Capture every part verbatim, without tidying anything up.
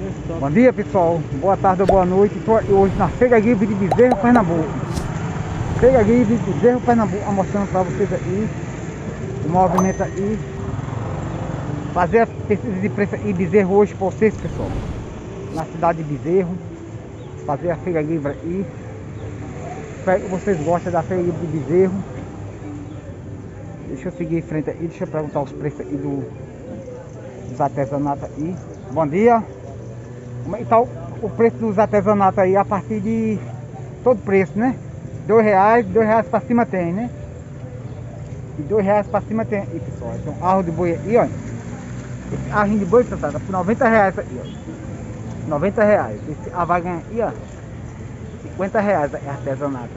Bom dia, pessoal. Boa tarde ou boa noite. Estou hoje na Feira Livre de Bezerro, Pernambuco. Feira Livre de Bezerro, Pernambuco, mostrando para vocês aí o movimento aí. Fazer a pesquisa de preço aí Bezerro hoje para vocês, pessoal. Na cidade de Bezerro. Fazer a Feira Livre aí. Espero que vocês gostem da Feira Livre de Bezerro. Deixa eu seguir em frente aí. Deixa eu perguntar os preços aí do, dos artesanatos aí. Bom dia. Como é que tá o, o preço dos artesanatos aí? A partir de todo preço, né? Dois reais, dois reais pra cima tem, né? E dois reais pra cima tem aí, pessoal. Então, arro de boi aí, ó. Esse arrinho de boi, pessoal, tá por noventa reais aí, ó. noventa reais. Esse avagan aí, ó. cinquenta reais é artesanato.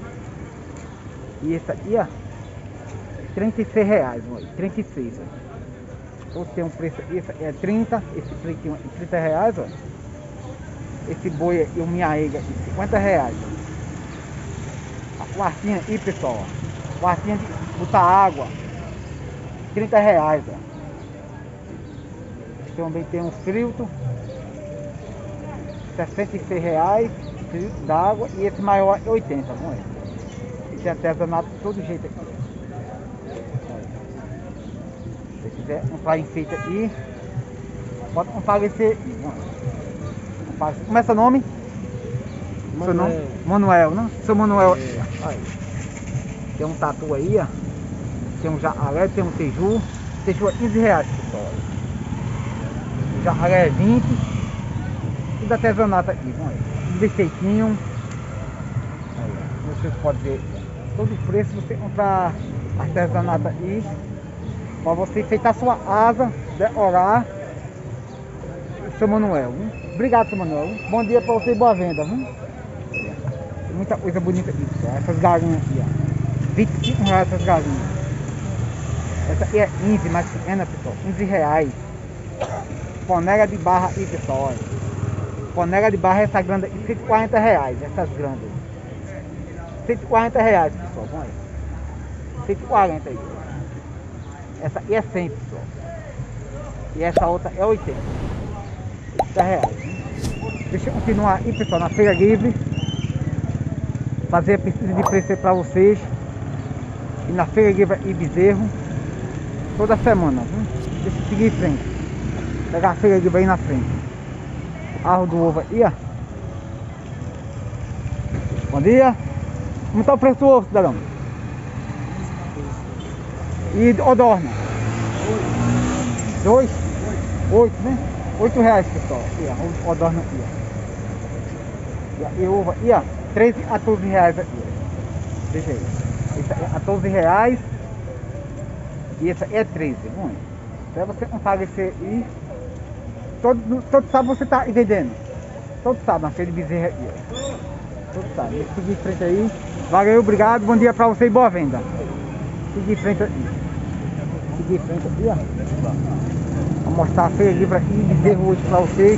E esse aqui, ó. trinta e seis reais, ó. trinta e seis, ó. Então tem um preço, esse é trinta, esse preço é trinta reais, ó. Esse boi e o minha ega, cinquenta reais, ó. A quartinha aí, pessoal, ó. Quartinha de botar água, trinta reais, ó. Também tem um filtro, sessenta e seis reais, filtro d'água, e esse maior é oitenta, não é? Esse artesanato de todo jeito aqui. Se quiser um praia enfeita aí, pode comparecer aí, comparecer. Como é seu nome? Manuel. Seu nome? Manuel, né? Seu Manuel. É. Aí. Tem um tatu aí, ó. Tem um jacaré, tem um teju. Teju é quinze reais, pessoal. O jacaré é vinte. Tudo artesanato aqui, vamos aí. Um defeitinho. Aí, ó. Vocês podem ver todo o preço você comprar artesanato aí. Para você enfeitar sua asa, decorar. Seu Manuel, hein? Obrigado, seu Manuel. Bom dia para você e boa venda, hein? Tem muita coisa bonita aqui, pessoal. Essas galinhas aqui, ó. vinte e cinco reais essas galinhas. Essa aqui é quinze, mais pequena, pessoal. quinze reais. Panela de barra aí, pessoal. Olha. Panela de barra, essa grande aqui, cento e quarenta reais. Essas grandes. cento e quarenta reais, pessoal. Vamos aí. cento e quarenta aí. Essa aqui é cem, pessoal. E essa outra é oitenta. oitenta reais. Deixa eu continuar aí, pessoal, na Feira Livre. Fazer a pesquisa de preço para vocês. E na Feira Livre e Bezerro. Toda semana. Viu? Deixa eu seguir em frente. Pegar a Feira Livre aí na frente. Arro do ovo aí, ó. Bom dia. Como está o preço do ovo, cidadão? E odorna? Dois? Oito, né? Oito reais, pessoal. Aqui, ó. Odorna aqui, ó. E ovo aqui, ó. treze a quatorze reais aqui, ó. Veja aí. Esse é quatorze reais. E esse é treze. Muito. Para você comparecer aí. Todo, todo sábado você tá vendendo. Todo sábado, na Feira de Bezerro aqui, ó. Todo sábado. Deixa eu seguir em frente aí. Valeu, obrigado. Bom dia pra você e boa venda. Seguir em frente aí. Seguir em frente aqui, ó. Vou mostrar a Feira Livre aqui, Bezerro hoje pra vocês.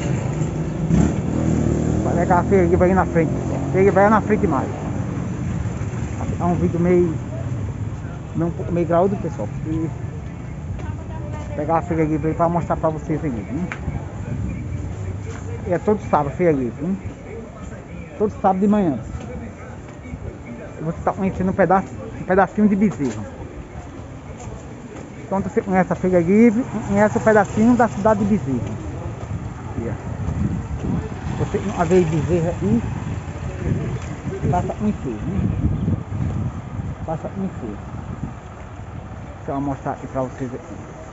Vai levar a Feira Livre aí na frente. A Feira Livre aí na frente mais. É um vídeo meio meio, meio graúdo, pessoal, porque pegar a Feira Livre aí pra mostrar pra vocês aí, hein? É todo sábado a Feira Livre, hein? Todo sábado de manhã. Você está conhecendo um, pedaço, um pedacinho de Bezerro. Então você conhece a Feira Livre, conhece o pedacinho da cidade de Bezerro. Aqui, ó. Você uma vez Bezerro aí, passa um inteiro, né? Passa um inteiro. Deixa eu mostrar aqui pra vocês aqui.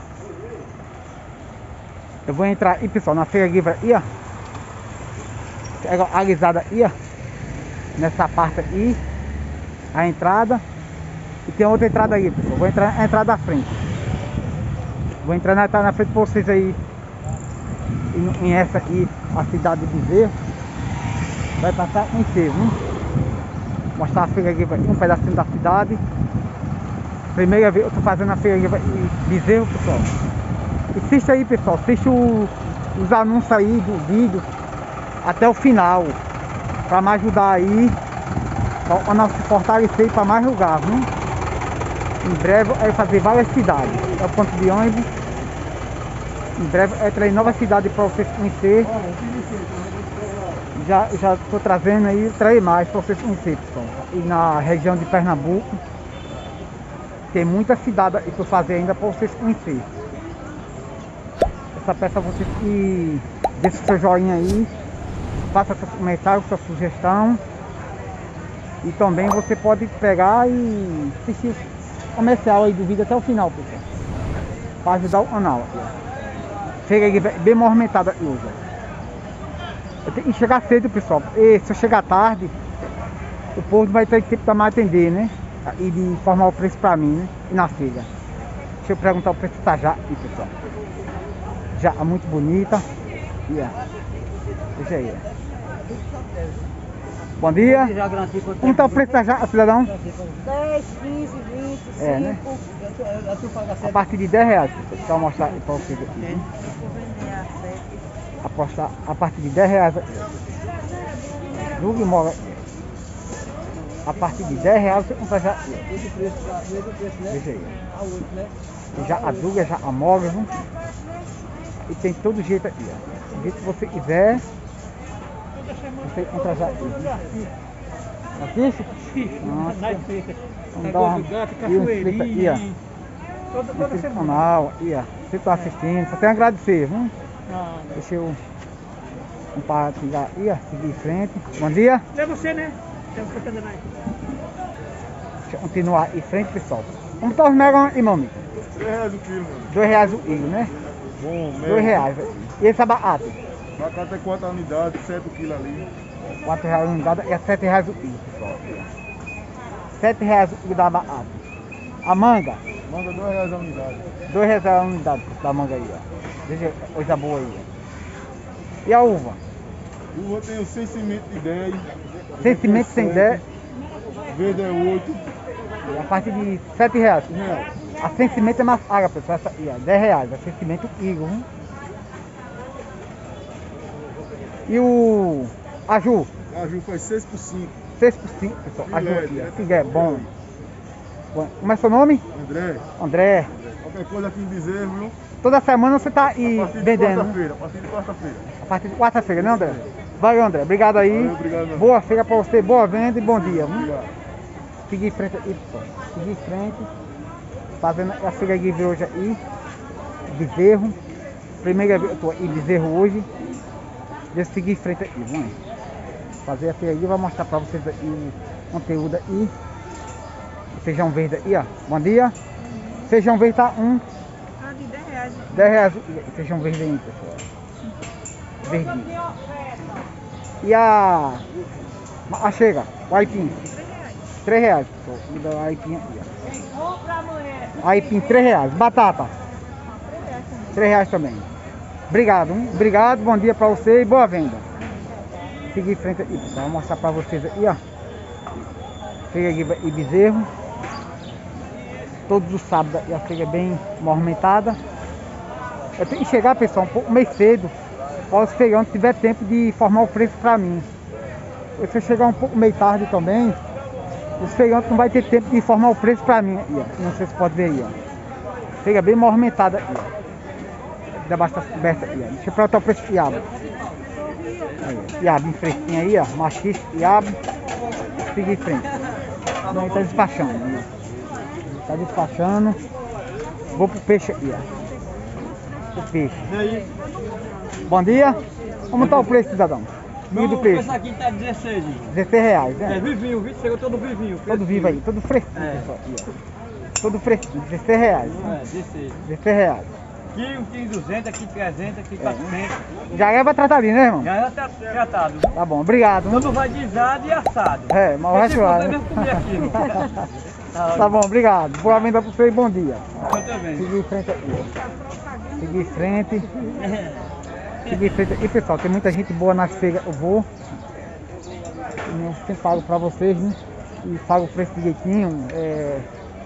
Eu vou entrar aí, pessoal, na Feira Livre aí, ó. Pega a alisada aí, ó. Nessa parte aí. A entrada. E tem outra entrada aí, pessoal. Vou entrar na entrada da frente. Vou entrar na entrada na frente pra vocês aí. E essa aqui, a cidade de Bezerro. Vai passar um inteiro, hein? Mostrar a Feira Livre aqui, um pedacinho da cidade. Primeira vez eu tô fazendo a Feira Livre de Bezerro, pessoal. Assista aí, pessoal. Assista o, os anúncios aí do vídeo até o final. Pra me ajudar aí. Pra nós se fortalecer para mais lugar, viu? Em breve eu vou fazer várias cidades. É o ponto de ônibus. Em breve eu trarei nova cidade para vocês conhecer. Já já estou trazendo aí, trarei mais para vocês conhecer, pessoal. E na região de Pernambuco tem muita cidade que eu fazer ainda para vocês conhecer. Essa peça vocês que deixa o seu joinha aí, faça seu comentário, sua sugestão. E também você pode pegar e assistir o comercial aí do vídeo até o final, pessoal. Para ajudar o canal. Chega aí bem movimentado aqui hoje. Eu tenho que chegar cedo, pessoal. E se eu chegar tarde, o povo vai ter tempo para me atender, né? E de informar o preço para mim, né? E na feira. Deixa eu perguntar o preço da já aqui, pessoal. Já é muito bonita. E é. Deixa aí. Bom dia. Como está o preço da já, cidadão? dez, quinze, vinte, cinco. É, né? A partir de dez reais. Deixa eu mostrar para vocês aqui. Apostar a partir de dez reais. Julgue mora. A partir de dez reais você compra já. Veja aí. Já a Duga, já a móvel. E tem todo jeito aqui. Ó. Do jeito que você quiser. Você encontra já. Assiste? Nossa. Vamos dar uma. E um inscrito aqui, ó. Toda semana. Canal, aí, ó. Você está assistindo, só tem a agradecer, viu? Ah, deixa eu compartilhar aí, ó, seguir em frente. Bom dia. É você, né? Deixa eu continuar em frente, pessoal. Como está os mega, irmão? três reais o quilo, mano. dois reais o quilo, né? Bom, mesmo. dois reais. E esse abacate? Abacate é quatro unidades, sete quilos ali. quatro reais a unidade é sete reais o quilo, pessoal. sete reais o quilo da abacate. A manga? Manga dois reais a unidade. dois reais a unidade da manga aí, ó. Veja coisa boa aí, ó. E a uva? Uva tem o sem semente de dez. Sem semente sem dez. Verde é oito. A partir de sete reais. Reais. A sem semente é mais cara, pessoal. Essa aí, ó, dez reais. A sem semente o quilo, hein? E o aju? A Ju faz seis por cinco. seis por cinco, pessoal. Aju Filé, aqui, ó. né? Filé, bom. Bom. Como é seu nome? André, André. qualquer coisa aqui em Bezerro, viu? Toda semana você tá aí A partir de vendendo, né? quarta-feira, a partir de quarta-feira. A partir de quarta-feira, né, André? Valeu, André. Obrigado aí. Valeu, obrigado, meu. Boa feira pra você, boa venda e bom dia. Viu? Obrigado. Seguir em frente aí, pessoal. Seguir em frente. Fazendo a feira de hoje aí. Bezerro. Primeira vez que eu tô em Bezerro hoje. Deixa eu seguir em frente aqui, vamos. Fazer a feira aí, vou mostrar pra vocês aí o conteúdo aí. O feijão verde aí, ó. Bom dia. Feijão verde tá um. Ah, de dez reais. dez reais o feijão verde aí, pessoal. Verdinho. E a. A chega, o aipim. três reais, pessoal. Me dá o aipim aqui, ó. Aipim, três reais. Batata. três reais também. Obrigado, hein? Obrigado, bom dia pra você e boa venda. Seguir em frente aqui, pessoal. Vou mostrar pra vocês aqui, ó. Feira de Bezerro. Todos os sábados a feira é bem movimentada. Eu tenho que chegar, pessoal, um pouco meio cedo. Para os feirantes tiver tempo de informar o preço para mim. Se eu chegar um pouco meio tarde também, os feirantes não vai ter tempo de informar o preço para mim. Aí, ó. Não sei se pode ver aí, ó. Feira bem movimentada aqui, ó. Da bastante coberta aí, ó. Deixa eu perguntar o preço de iabo. Iabo fresquinho aí, ó. Machista, iabo. Seguir em frente. Não, tá despachando. Né? Tá despachando. Vou pro peixe aqui, ó. O peixe. E aí? Bom dia. Como tá o preço, cidadão? E do peixe? Esse aqui tá dezesseis. dezesseis reais, né? É vivinho, viu? Chegou todo vivinho. Todo vivo aí, todo fresquinho, É. pessoal. Aqui, ó. Todo fresquinho, dezesseis reais. É, dezesseis. dezesseis reais. Aqui um quilo duzentos, aqui trezentos, aqui quatrocentos. Já é pra tratar ali, né, irmão? Já tá tratado. Viu? Tá bom, obrigado. Tudo vai guisado e assado. É, mas o resto vai. vai. mesmo comer aqui, não. Tá bom, obrigado. Boa venda pra você e bom dia. Eu também. Seguir em frente aqui. Seguir em frente. Seguir em frente. E pessoal, tem muita gente boa nas feiras. Eu vou. Eu sempre pago pra vocês, né? E pago o preço direitinho. É...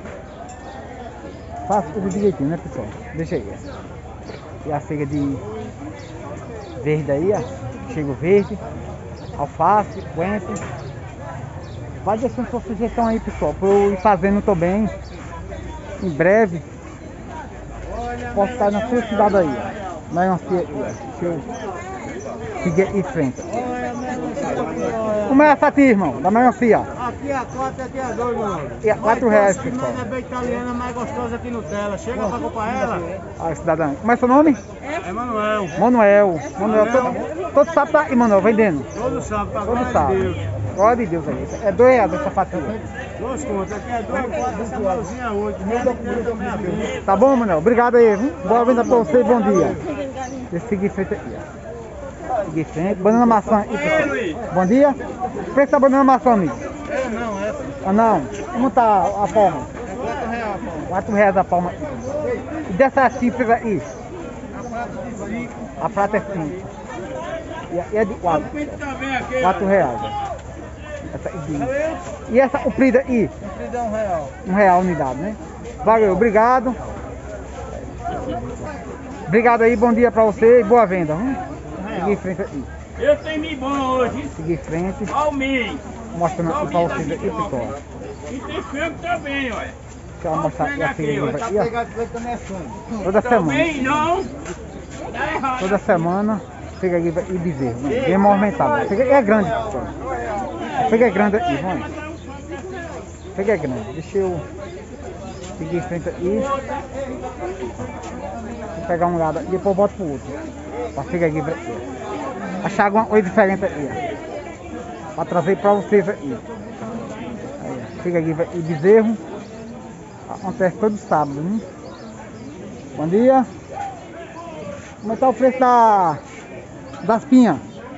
Faço tudo direitinho, né, pessoal? Deixa aí. Ó. E a feira de verde aí, ó. Chega o verde. Alface, coentro. Vai deixando sua sugestão aí, pessoal, para eu ir fazendo também. Em breve. Posso estar na sua cidade aí, ó. Melancia aí, ó. Deixa eu seguir aqui em frente. Como é essa aqui, irmão? Da melancia? Aqui é quatro, aqui é dois, mano. E é quatro reais, pessoal. Mas é bem italiana, mais gostosa aqui no Nutella. Chega pra comprar ela. Olha, cidadão. Como é seu nome? É Manuel. Manuel. Manuel, todo, todo sábado tá aí, Manuel, vendendo. Todo sábado, pra Todo glória de sábado. Deus. Glória de Deus aí. É dois reais essa fatia. Dois contos, aqui é dois, quatro, essa mãozinha é oito. Meia cruz, meia vez. Tá bom, Manuel? Obrigado aí, viu? Boa venda pra você e bom dia. Deixa eu seguir em frente aqui, ó. Seguir em frente. Banana maçã aí, pessoal. Bom dia. O preço da banana maçã, amigo? É, não, essa. Ah, não. Como tá a palma? É quatro reais, pô. quatro reais a palma. E dessa cifra aí? A prata de cinco. A prata é cinco. E a- e é de quatro. Também aqui. quatro reais. ó. Essa aí. E essa comprida aí? Comprida um real. Um real a unidade, né? Valeu, obrigado. Obrigado aí, bom dia pra você e boa venda. Hum? Seguir em frente aí. Eu tenho me bom hoje. Seguir em frente. Almin. Mostrando aqui pra vocês aqui, pessoal. E tem frango também, olha. Deixa eu mostrar aqui a feira livre aqui, ó. Pegado com ele também é sonho. Toda semana. Também não. Tá errado. Toda semana. Feira livre e bezerro. Né? Bem movimentada. A feira é grande, pessoal. A feira é grande aí, vamos. A feira é grande. Deixa eu seguir em frente aí. Vou pegar um lado e depois eu boto pro outro. Pra feira livre aqui. Achar alguma coisa diferente aí, ó. Pra trazer pra vocês aí. Aí, ó. Feira livre e bezerro. Acontece todo sábado, hein? Bom dia. Como é que tá o preço da, das pinhas?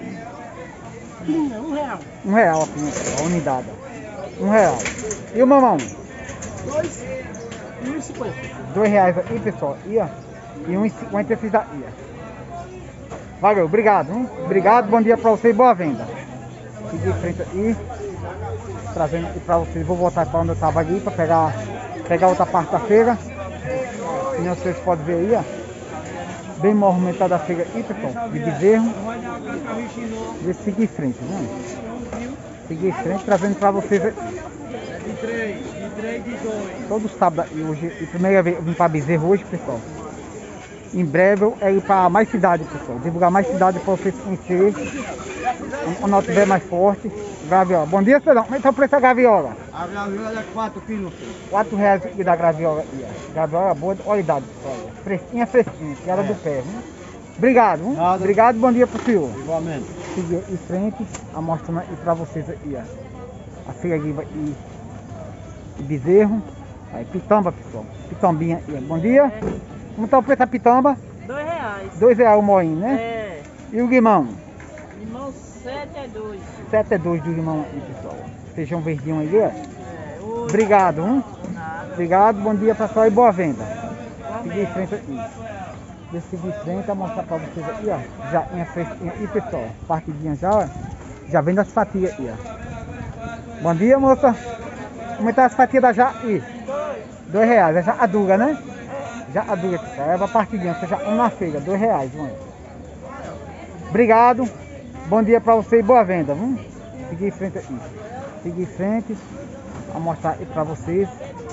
Pinha, um real. Um real a pinha, a unidade. Um real. E o mamão? Dois. Um e cinquenta. Dois reais aí, pessoal. E, ó, e um e cinquenta esses daí, ó. Valeu, obrigado, hein? Obrigado, bom dia pra vocês e boa venda. Seguir em frente aí. Trazendo aqui pra vocês. Vou voltar pra onde eu tava ali pra pegar, pegar outra parte da feira. E vocês podem ver aí, ó. Bem movimentada a feira aí, pessoal. De bezerro. Deixa eu seguir em frente, né? Seguir em frente, trazendo pra vocês aí. De três, de três, de dois. Todo sábado aí, hoje, e primeira vez eu vim pra bezerro hoje, pessoal. Em breve eu é ir pra mais cidade, pessoal. Divulgar mais cidade pra vocês conhecerem. Quando nós estiver mais forte. Graviola. Bom dia, Cedão. Como é que tá o preço da graviola? A graviola é quatro quilos. quatro reais aqui da graviola aí, ó. Graviola boa de qualidade, pessoal. Fresquinha, fresquinha, que era do pé, viu? Obrigado, viu? Nada. Obrigado, bom dia pro senhor. Igualmente. Seguir em frente, a mostrando aí pra vocês aí, ó. A feira viva e, e bezerro. Aí, pitamba, pessoal. Pitambinha aí, ó. Bom dia. Como tá o preço da pitamba? Dois reais. Dois reais o moinho, né? É. E o limão? Limão sete é dois. Sete é dois do limão aí, pessoal. Feijão verdinho aí, ó. É. Oito. Obrigado, hein? Nada. Obrigado, bom dia pessoal e boa venda. Seguir em frente aqui. Deixa eu seguir em frente, vou mostrar pra vocês aqui, ó. Já em fresquinha aí, pessoal. Partidinha já, ó. Já vem das fatias aí, ó. Bom dia, moça. Como é que tá as fatias da Jaí? Dois reais. É já a dura, né? Já a dura, pessoal. É uma partidinha, ou seja, um na feira. Dois reais, mãe. Obrigado. Bom dia pra você e boa venda, viu? Seguir em frente aqui. Seguir em frente. Vou mostrar aí pra vocês.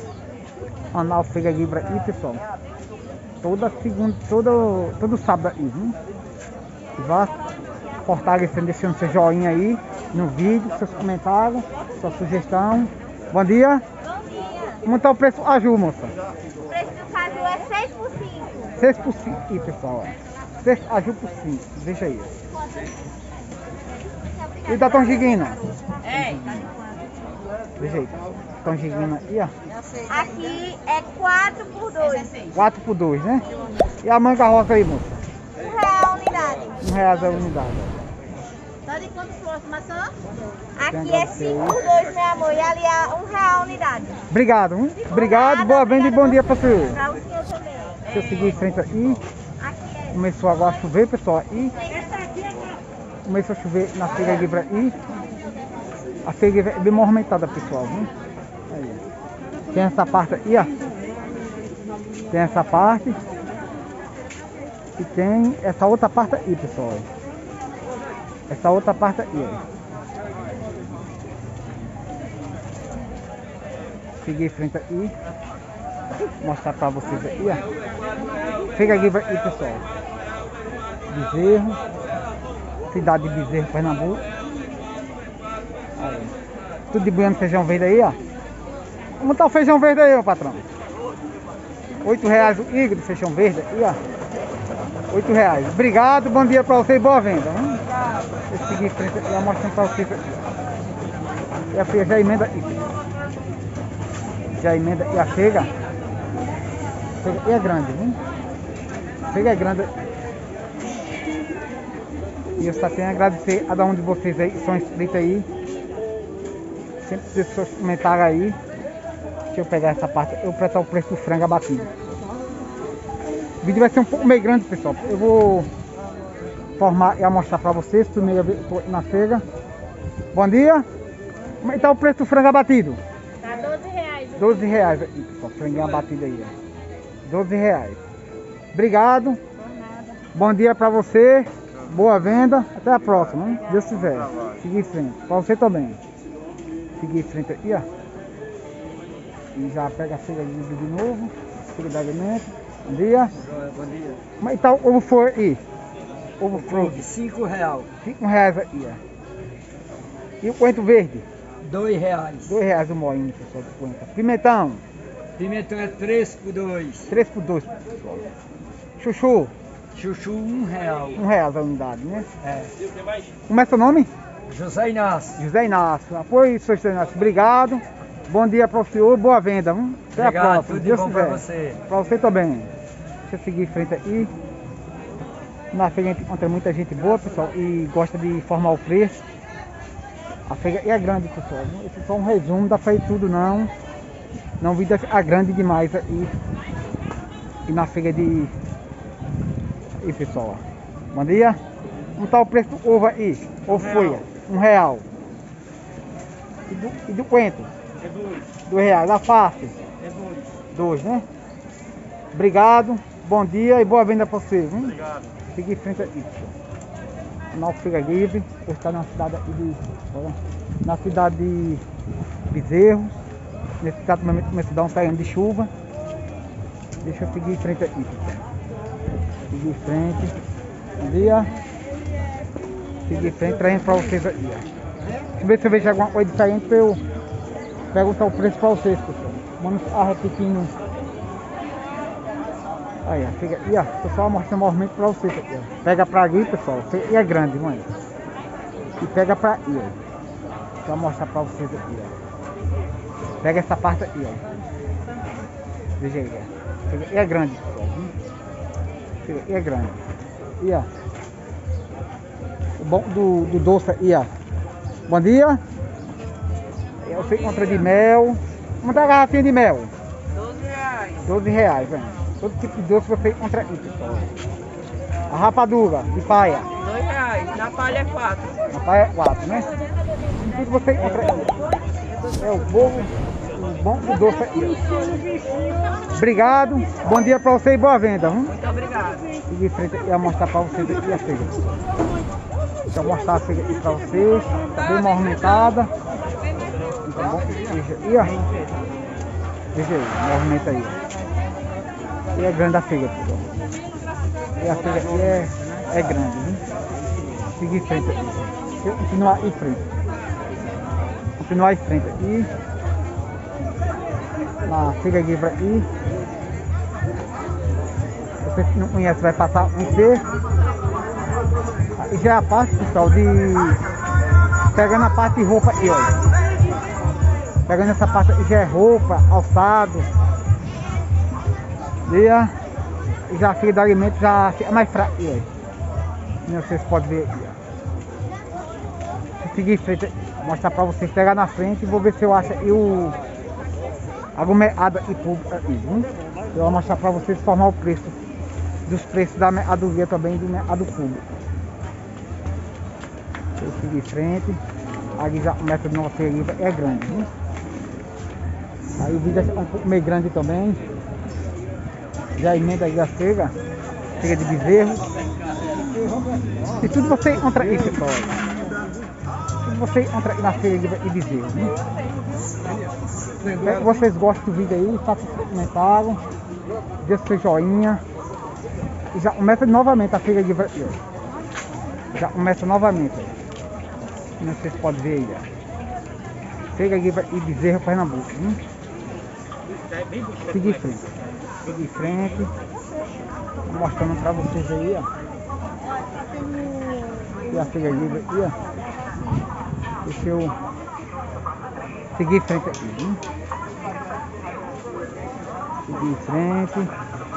Anal Feira Livre aí, pessoal. Toda segunda, todo, todo sábado aí, viu? Vá fortalecendo, deixando seu joinha aí no vídeo, seus comentários, sua sugestão. Bom dia. Bom dia. Como tá o preço aju, moça? O preço do caju é seis por cinco. seis por cinco aí, pessoal. Ó. seis aju por cinco. Veja aí. Ó. E da Tongiguina? É. Veja aí. Tongiguina aí, ó. Aqui é quatro por dois. quatro por dois, né? E a manga rosa aí, moça? Um real a unidade. Um real a unidade. Tá de quantos for maçã? Aqui é cinco por dois, meu amor. E ali é um real a unidade. Obrigado, hein? Obrigado, boa venda e bom dia pra você. Pra o senhor também. Deixa eu seguir em frente aí. Aqui é. Começou agora a chover, pessoal. E começou a chover na feira livre aí. A feira livre é bem movimentada, pessoal. Viu? Aí. Tem essa parte aí, ó. Tem essa parte. E tem essa outra parte aí, pessoal. Essa outra parte aí, ó. Seguir em frente aí. Mostrar pra vocês aí, ó. Feira livre aí, pessoal. Bezerro. Cidade de Bezerro, Pernambuco. Aí. Tudo de buiando feijão verde aí, ó. Como tá o feijão verde aí, meu patrão? Oito reais o hígado, feijão verde aí, ó. Oito reais. Obrigado, bom dia pra você e boa venda. Hein? Eu segui em frente aqui, mostrando pra vocês aqui. E a feira já emenda aqui. Já emenda e a chega. E é grande, viu? Chega é grande. E eu só tenho a agradecer a cada um de vocês aí que são inscritos aí. Sempre deixa seus comentários aí. Deixa eu pegar essa parte. Eu vou prestar o preço do frango abatido. O vídeo vai ser um pouco meio grande, pessoal. Eu vou formar e mostrar pra vocês. Primeira vez eu tô na feira. Bom dia. Como é que tá o preço do frango abatido? Tá doze reais. doze reais aí, pessoal. Franguinho abatido aí, ó. doze reais. Obrigado. Bom dia pra você. Boa venda. Até a próxima, hein? Deus quiser. Seguir em frente. Pra você também. Seguir em frente aqui, ó. E já pega a cega de novo. Cega de alimento. Bom dia. Bom dia. Como é que tá o ovo flor aí? Ovo flor. Cinco reais. cinco reais aí, ó. E o coentro verde? Dois reais. dois reais o moinho, pessoal, do coentro. Pimentão? Pimentão é três por dois. três por dois, pessoal. Chuchu? Chuchu, um real. um real a unidade, né? É. Como é seu nome? José Inácio. José Inácio. Apoio, senhor José Inácio. Obrigado. Bom dia para o senhor. Boa venda. Hein? Até Obrigado, a próxima. tudo de Deus bom quiser. pra você. Para você também. Deixa eu seguir em frente aí. Na feira a gente encontra muita gente boa, pessoal, e gosta de informar o preço. A feira é grande, pessoal. Esse é só um resumo da feira tudo, não. Não vi a grande demais aí. E na feira de... Aí, pessoal, ó. Bom dia. Como tá o preço do ovo aí? Ovo folha. Um real. E do, e do coentro? É dois. Dois reais. A face? É dois. Dois, né? Obrigado. Bom dia e boa venda pra vocês. Hein? Obrigado. Fique em frente aqui, pessoal. Canal Feira Livre. Eu estou na cidade de... Na cidade de Bezerro. Nesse exato momento começou a dar um saindo de chuva. Deixa eu seguir em frente aqui, pessoal. Seguir em frente. Bom dia. Seguir em frente, trazendo pra vocês aqui, ó. Deixa eu ver se eu vejo alguma coisa diferente pra eu perguntar o preço pra vocês, pessoal. Vamos estar repetindo. Aí, ó, fica aí, ó. Tô só mostrando o movimento pra vocês aqui, ó. Pega pra ali, pessoal. E é grande, mãe. E pega pra aí, ó. Deixa eu mostrar pra vocês aqui, ó. Pega essa parte aqui, ó. Veja aí, ó. E é grande, pessoal. E é grande. E ó. O bom do, do doce aí, ó. Bom dia. Você encontra de mel. Como tá a garrafinha de mel? doze reais. doze reais, velho. Todo tipo de doce você encontra aí, pessoal. A rapadura de paia. dois reais. Na palha é quatro. A paia é quatro, né? E tudo você encontra aí. É o bolo, o bom do doce aí. Obrigado. Bom dia pra você e boa venda. Hein? Muito obrigado. E de frente eu ia mostrar pra vocês aqui a feira. Deixa eu mostrar a feira aqui pra vocês. Tá bem movimentada. Então, bom, veja aí, ó. Veja aí, movimenta aí. E é grande a feira, pessoal. E a feira aqui é, é grande, viu? Seguir em frente aqui. Deixa eu continuar em frente. Continuar em frente aqui. Na feira livre aqui. Você que não conhece vai passar a conhecer. Aí já é a parte, pessoal, de... Pegando a parte de roupa aqui, ó. Pegando essa parte aqui já é roupa, alçado. E, ó, e já fica do alimento, já fica mais fraco aí, ó. Como vocês podem ver aqui, ó. Vou seguir em frente, mostrar pra vocês, pegar na frente e vou ver se eu acho aí o... alguma meada e pública aí, viu? Eu vou mostrar pra vocês formar o preço dos preços da meadoria também e do meado público. Eu seguir em frente. Aqui já começa de uma feira é grande, viu? Aí o vídeo é um pouco meio grande também. Já emenda aí a feira. Feira de Bezerro. E tudo você encontra aí, pessoal. Tudo você encontra aí na feira de Bezerro, viu? Espero que vocês gostem do vídeo aí, façam comentário, deixe seu joinha E já começa novamente a feira livre aqui, ó. Já começa novamente, ó. Não sei se vocês podem ver aí, ó. Feira livre e Bezerra, Pernambuco. Hein? Seguir em frente. Seguir em frente. Mostrando pra vocês aí, ó. E a feira livre aqui, ó. Deixa eu seguir em frente aqui, hein? Seguir em frente.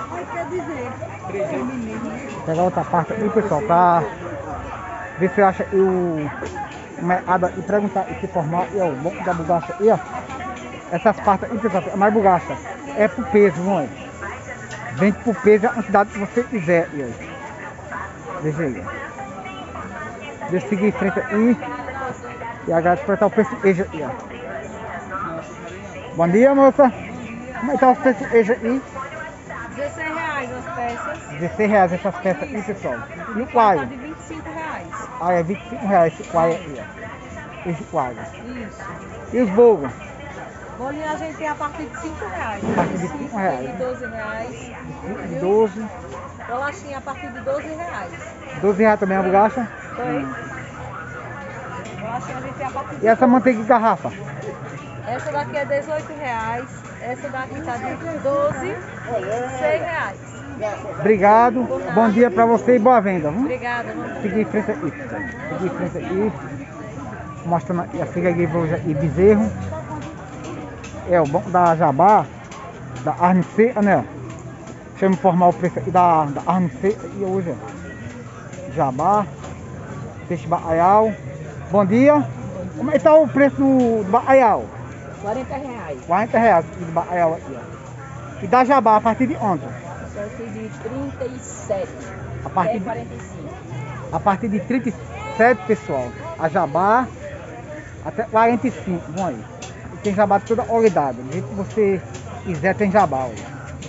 Pegar outra parte aqui, pessoal, pra ver se eu acho o mercado e perguntar e se formar. E ó, o banco da bugacha aí, ó. Essas partes aí, pessoal, é mais bugacha. É pro peso, não é? Vende pro peso a quantidade que você quiser. E aí. Veja aí, ó. Deixa eu seguir em frente aí. E agradeço por estar o preço queijo aí, ó. Bom dia, moça. Como é que tá o preço queijo aí? dezesseis reais as peças. dezesseis reais essas peças aí, pessoal. E o coalho? De vinte e cinco reais. Ah, é vinte e cinco reais esse coalho aí, ó. Esse coalho. Isso. E os bogos? Bolinho a gente tem a partir de cinco reais. A partir de cinco reais. De doze reais. De doze. Bolachinha a partir de doze reais. doze reais também a bugacha? Foi. Hum. Bolachinha a gente tem a partir de E essa manteiga em garrafa? Essa daqui é dezoito reais. Essa daqui tá de doze, seis reais. Obrigado. Bom dia pra você e boa venda. Viu? Obrigada. Vamos... Seguir em frente aqui. Seguir em frente aqui. Mostrando aqui a feira livre e Bezerro. É o banco da Jabá, da Arne Seca, né? Deixa eu informar o preço aqui da, da Arne Seca e hoje, ó. Jabá, peixe bacalhau. Bom dia. Como é que tá o preço do, do bacalhau? quarenta reais. quarenta reais do bacalhau aqui, ó. E da Jabá a partir de ontem? A partir de trinta e sete. A partir de, quarenta e cinco. a partir de trinta e sete, pessoal. A Jabá até quarenta e cinco, vão aí. E tem Jabá de toda qualidade. Do jeito que você quiser tem Jabá, olha.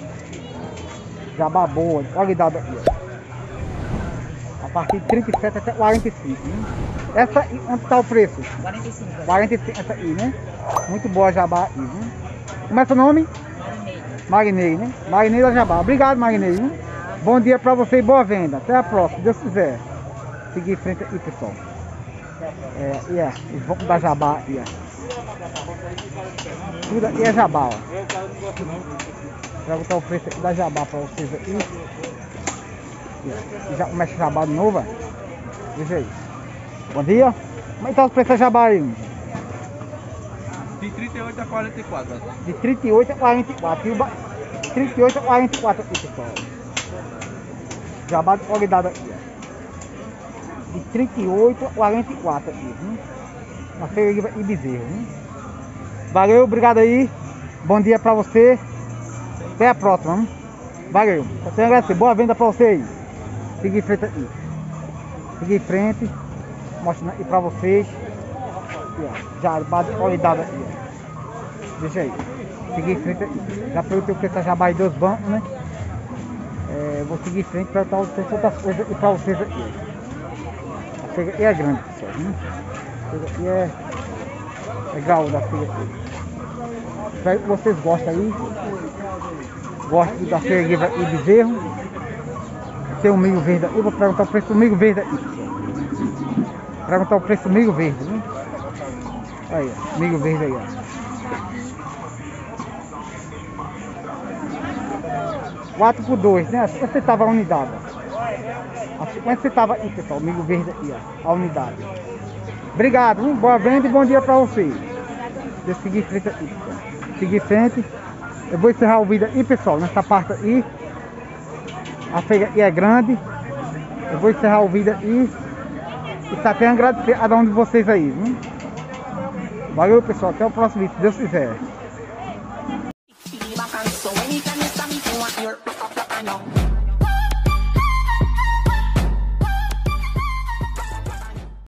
Jabá boa, de qualidade aqui, ó. A partir de trinta e sete até quarenta e cinco, né? Essa aí, onde está o preço? quarenta e cinco. quarenta e cinco essa aí, né? Muito boa a Jabá aí, né? Como é seu nome? Marinei, né? Marinei da Jabá. Obrigado, Marinei, né? Bom dia pra você e boa venda. Até a próxima, se Deus quiser. Seguir em frente aí, pessoal. É, e é, os bancos da Jabá aí, ó. Tudo aqui é Jabá, ó. Vou botar o preço aqui da Jabá pra vocês aqui. E já começa a Jabá de novo, ó. Veja aí. Bom dia. Como é que tá os preços da Jabá aí? De trinta e oito a quarenta e quatro. De trinta e oito a quarenta e quatro. E o ba... trinta e oito a quarenta e quatro aqui, pessoal. Jabá de qualidade aqui, ó. De trinta e oito a quarenta e quatro aqui, viu? Na feira e Bezerro, viu? Valeu, obrigado aí. Bom dia pra você. Até a próxima, viu? Valeu. Só tenho a agradecer. Boa venda pra você aí. Seguir em frente aqui. Seguir em frente. Mostrando aqui pra vocês. Aqui, ó. Jabá de qualidade aqui, ó. Deixa aí. Seguir em frente aqui. Já perguntei o preço da Jabá de dois bancos, né? É, vou seguir em frente para perguntar o preço de outras coisas aqui pra vocês aqui. A feira aqui é grande, pessoal. Né? A feira aqui é legal da feira aqui. Espero que vocês gostem aí. Gostem da feira livre e Bezerro. Tem um milho verde aí. Eu vou perguntar o preço do milho verde aí, pessoal. Perguntar o preço do milho verde, né? Aí, ó, milho verde aí, ó. quatro por dois, né? cinquenta centavos a unidade. A cinquenta centavos aí, pessoal. O milho verde aí, ó. A unidade. Obrigado, hein? Boa venda e bom dia pra vocês. Deixa eu seguir em frente aqui, pessoal. Seguir em frente. Eu vou encerrar o vídeo aí, pessoal. Nessa parte aí. A feira aqui é grande. Eu vou encerrar o vídeo aí. E tá até agradecer a cada um de vocês aí, viu? Valeu, pessoal. Até o próximo vídeo, se Deus quiser.